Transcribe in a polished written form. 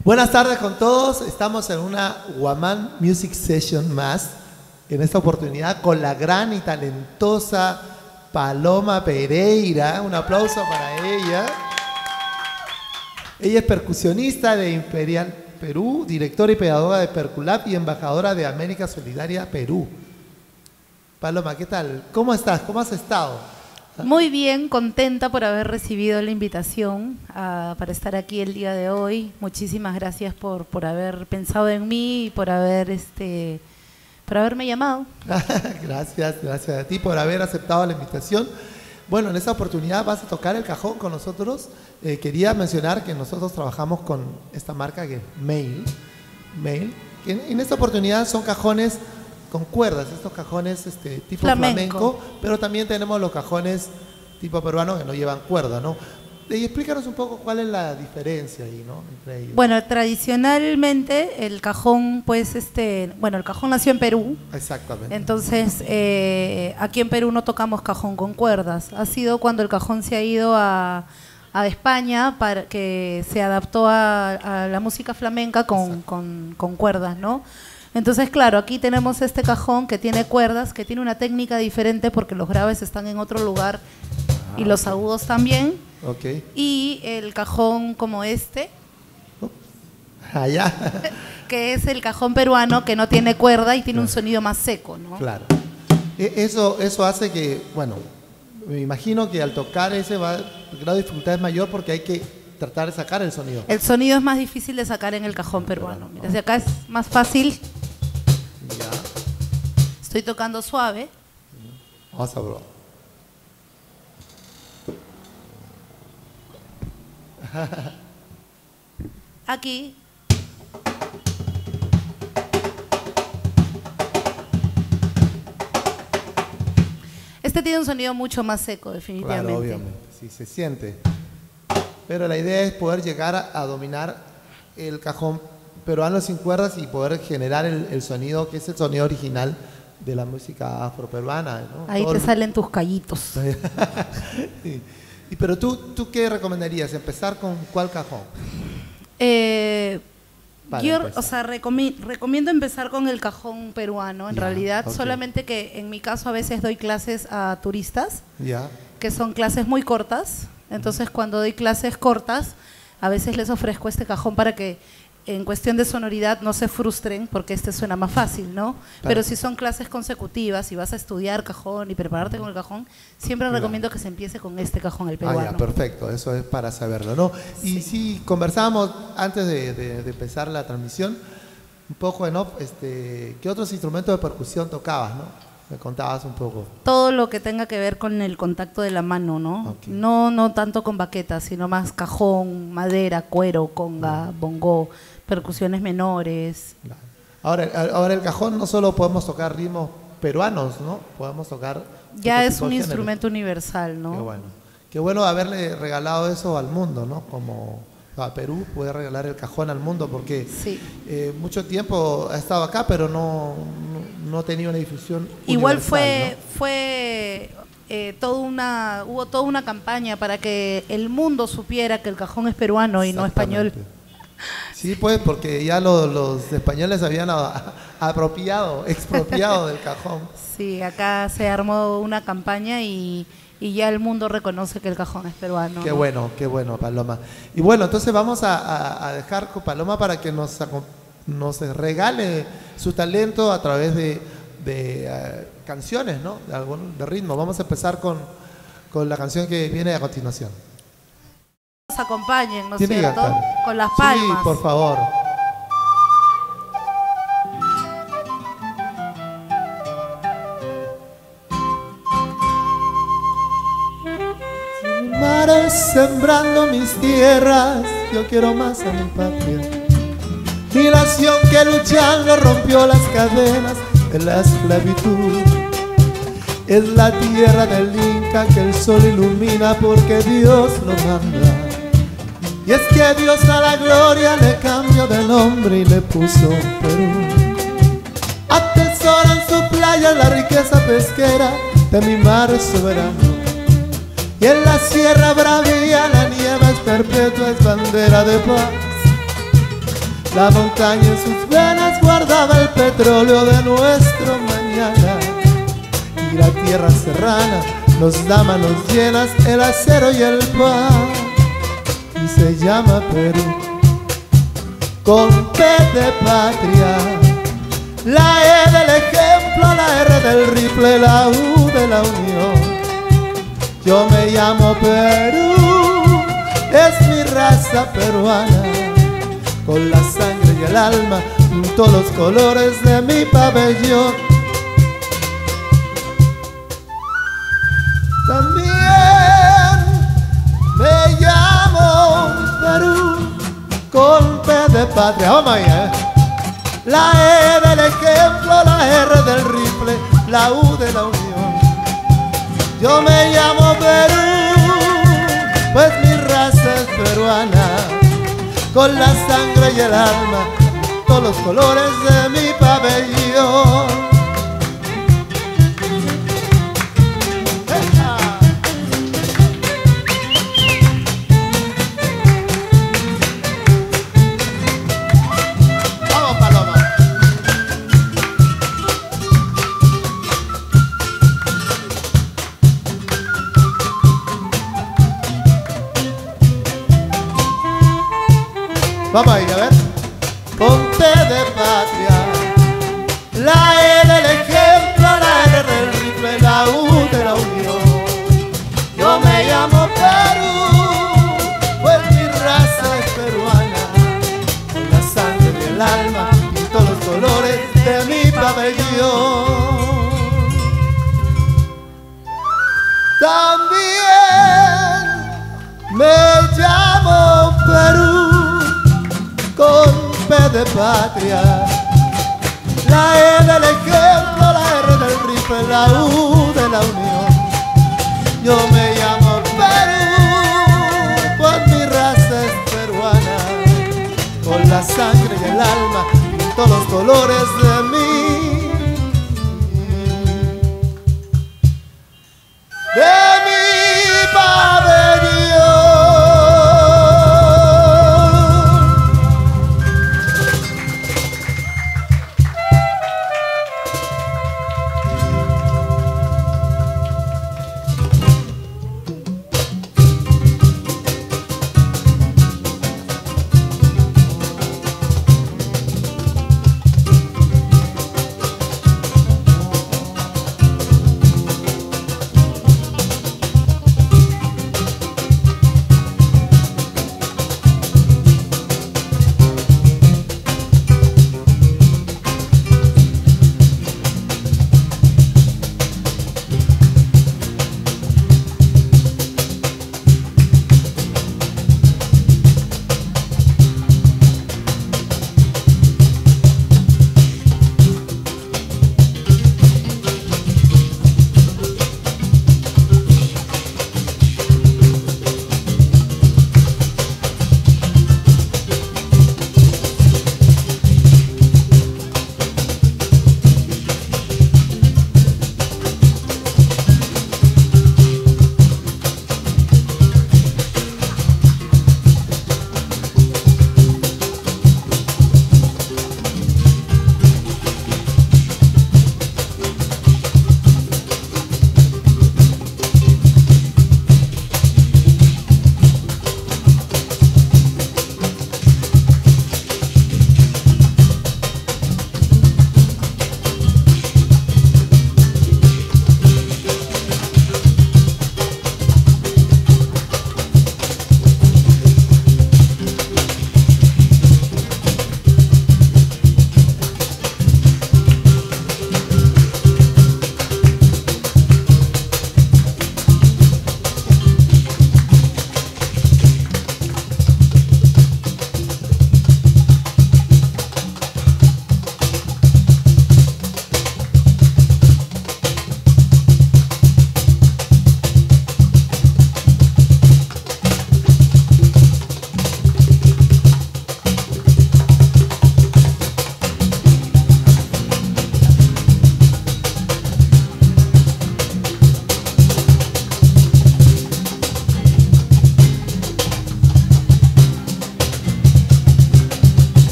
Buenas tardes con todos, estamos en una Guamán Music Session más, en esta oportunidad con la gran y talentosa Paloma Pereira. Un aplauso para ella. Ella es percusionista de Imperial Perú, directora y pedagoga de Perculab y embajadora de América Solidaria Perú. Paloma, ¿qué tal? ¿Cómo estás? ¿Cómo has estado? Muy bien, contenta por haber recibido la invitación para estar aquí el día de hoy. Muchísimas gracias por haber pensado en mí y por haberme llamado. Gracias a ti por haber aceptado la invitación. Bueno, en esta oportunidad vas a tocar el cajón con nosotros. Quería mencionar que nosotros trabajamos con esta marca que es Mail, que en esta oportunidad son cajones con cuerdas, estos cajones tipo flamenco, pero también tenemos los cajones tipo peruano que no llevan cuerda, ¿no? Y explícanos un poco cuál es la diferencia ahí, ¿no? Entre ellos. Bueno, tradicionalmente el cajón, pues, el cajón nació en Perú. Exactamente. Entonces, aquí en Perú no tocamos cajón con cuerdas. Ha sido cuando el cajón se ha ido a España, para que se adaptó a la música flamenca con cuerdas, ¿no? Entonces, claro, aquí tenemos este cajón que tiene cuerdas, que tiene una técnica diferente porque los graves están en otro lugar y los agudos también. Okay. Y el cajón como allá, que es el cajón peruano, que no tiene cuerda y tiene un sonido más seco, ¿no? Claro. Eso hace que, bueno, me imagino que al tocar el grado de dificultad es mayor porque hay que tratar de sacar el sonido. El sonido es más difícil de sacar en el cajón peruano. Mira, desde acá es más fácil. Ya. Estoy tocando suave. Vamos a probar. Aquí. Este tiene un sonido mucho más seco, definitivamente. Claro, obviamente, sí, se siente. Pero la idea es poder llegar a dominar el cajón peruano sin cuerdas y poder generar el sonido que es el sonido original de la música afroperuana, ¿no? Ahí te salen tus callitos. Sí. Pero tú ¿qué recomendarías? ¿Empezar con cuál cajón? Recomiendo empezar con el cajón peruano, en realidad, okay. Solamente que en mi caso a veces doy clases a turistas, que son clases muy cortas. Entonces, cuando doy clases cortas, a veces les ofrezco este cajón para que en cuestión de sonoridad no se frustren, porque suena más fácil, ¿no? Claro. Pero si son clases consecutivas y vas a estudiar cajón y prepararte con el cajón, siempre recomiendo que se empiece con este cajón, el peruano. Perfecto, eso es para saberlo, ¿no? Sí. Y sí, conversábamos antes de empezar la transmisión, un poco en off, ¿qué otros instrumentos de percusión tocabas, no? Me contabas un poco. Todo lo que tenga que ver con el contacto de la mano, ¿no? Okay. No tanto con baquetas, sino más cajón, madera, cuero, conga, bongo, percusiones menores. Ahora el cajón no solo podemos tocar ritmos peruanos, ¿no? Podemos tocar... Ya es un instrumento universal, ¿no? Qué bueno haberle regalado eso al mundo, ¿no? Como a Perú puede regalar el cajón al mundo porque mucho tiempo ha estado acá, pero no ha tenido una difusión igual universal, ¿no? Hubo toda una campaña para que el mundo supiera que el cajón es peruano y no español. Sí, pues, porque ya los españoles habían expropiado del cajón. Sí, acá se armó una campaña y ya el mundo reconoce que el cajón es peruano. Qué bueno, Paloma. Y bueno, entonces vamos a dejar con Paloma para que nos regale su talento a través de canciones, ¿no? De ritmo. Vamos a empezar con la canción que viene a continuación. Nos acompañen, ¿no es cierto? Con las palmas. Sí, por favor. Mares sembrando mis tierras, yo quiero más a mi patria. Mi nación que luchando rompió las cadenas de la esclavitud. Es la tierra del Inca que el sol ilumina porque Dios lo manda. Y es que Dios a la gloria le cambió de nombre y le puso Perú. Atesora en su playa la riqueza pesquera de mi mar soberano. Y en la sierra bravía la nieve es perpetua, es bandera de paz. La montaña en sus venas guardaba el petróleo de nuestro mañana, y la tierra serrana nos da manos llenas el acero y el pan, y se llama Perú con P de patria. La E del ejemplo, la R del rifle, la U de la unión. Yo me llamo Perú, es mi raza peruana, con la sangre y el alma, junto los colores de mi pabellón. También me llamo Perú, con P de patria. Vamos allá, La E del ejemplo, la R del rifle, la U de la unión. Yo me llamo Perú, pues mi raza es peruana, con la sangre y el alma, todos los colores de mi pabellón. Vamos a ir a ver. Con P de patria, la E del ejemplo, la R del rifle, la U de la unión. Yo me llamo Perú, pues mi raza es peruana, con la sangre y el alma y todos los colores de mi pabellón. También me llamo Perú, con P de patria, la E del ejemplo, la R del rifle, la U de la unión. Yo me llamo Perú, pues mi raza es peruana, con la sangre y el alma y todos los colores